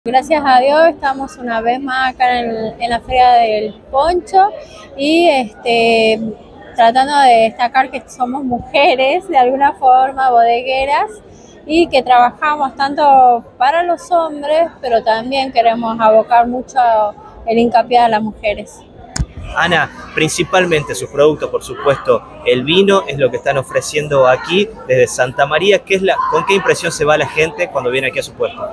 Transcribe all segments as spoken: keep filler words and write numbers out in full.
Gracias a Dios estamos una vez más acá en, en la Feria del Poncho y este, tratando de destacar que somos mujeres de alguna forma, bodegueras, y que trabajamos tanto para los hombres, pero también queremos abocar mucho el hincapié a las mujeres. Ana, principalmente sus productos, por supuesto, el vino es lo que están ofreciendo aquí desde Santa María. ¿Qué es la, ¿Con qué impresión se va la gente cuando viene aquí a su puesto?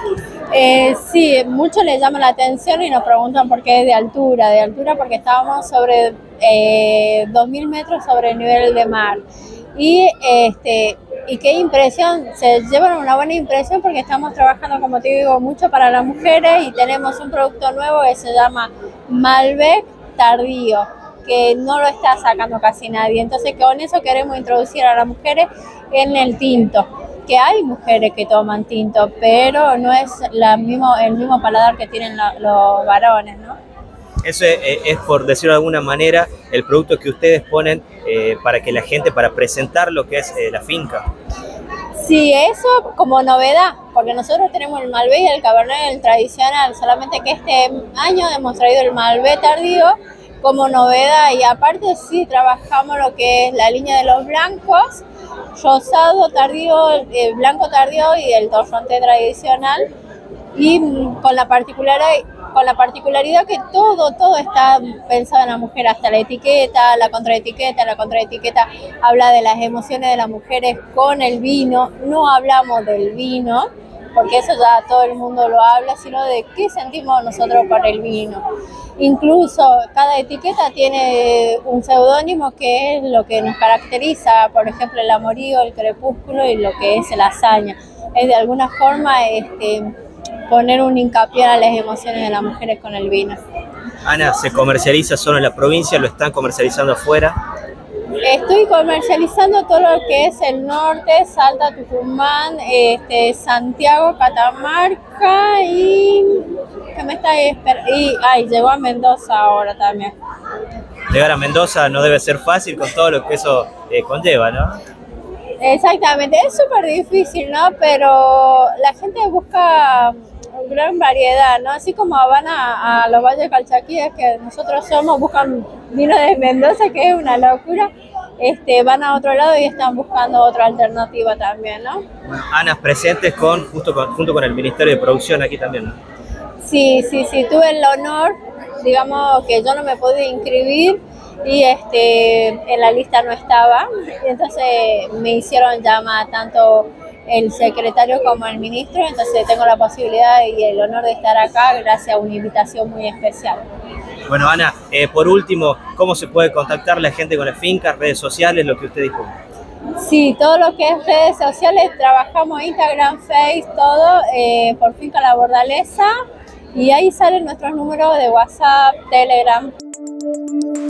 Eh, sí, mucho les llama la atención y nos preguntan por qué es de altura, de altura porque estábamos sobre eh, dos mil metros sobre el nivel de mar. Y, este, y qué impresión, se llevan una buena impresión porque estamos trabajando, como te digo, mucho para las mujeres y tenemos un producto nuevo que se llama Malbec Tardío, que no lo está sacando casi nadie. Entonces con eso queremos introducir a las mujeres en el tinto. Que hay mujeres que toman tinto, pero no es la mismo, el mismo paladar que tienen la, los varones, ¿no? Eso es, es, por decirlo de alguna manera, el producto que ustedes ponen eh, para que la gente, para presentar lo que es eh, la finca. Sí, eso como novedad, porque nosotros tenemos el Malbec y el Cabernet, el tradicional, solamente que este año hemos traído el Malbec Tardío como novedad, y aparte sí trabajamos lo que es la línea de los blancos, rosado tardío, el blanco tardío y el torronté tradicional, y con la particularidad, con la particularidad que todo, todo está pensado en la mujer, hasta la etiqueta, la contraetiqueta, la contraetiqueta habla de las emociones de las mujeres con el vino. No hablamos del vino, porque eso ya todo el mundo lo habla, sino de qué sentimos nosotros por el vino. Incluso cada etiqueta tiene un seudónimo que es lo que nos caracteriza, por ejemplo el amorío, el crepúsculo y lo que es la hazaña. Es de alguna forma este, poner un hincapié a las emociones de las mujeres con el vino. Ana, ¿se comercializa solo en la provincia? ¿Lo están comercializando afuera? Estoy comercializando todo lo que es el norte, Salta, Tucumán, este, Santiago, Catamarca y que me está esperando. Y ay, llegó a Mendoza ahora también. Llegar a Mendoza no debe ser fácil con todo lo que eso eh, conlleva, ¿no? Exactamente, es súper difícil, ¿no? Pero la gente busca gran variedad, ¿no? Así como van a, a los valles calchaquíes que nosotros somos, buscan vino de Mendoza, que es una locura. Este, van a otro lado y están buscando otra alternativa también, ¿no? Ana, presentes con, justo con, junto con el Ministerio de Producción aquí también, ¿no? Sí, sí, sí, tuve el honor, digamos que yo no me pude inscribir y este, en la lista no estaba, y entonces me hicieron llamar tanto el secretario como el ministro, entonces tengo la posibilidad y el honor de estar acá gracias a una invitación muy especial. Bueno, Ana, eh, por último, ¿cómo se puede contactar la gente con las fincas, redes sociales, lo que usted dijo? Sí, todo lo que es redes sociales, trabajamos Instagram, Face, todo, eh, por Finca La Bordaleza, y ahí salen nuestros números de WhatsApp, Telegram.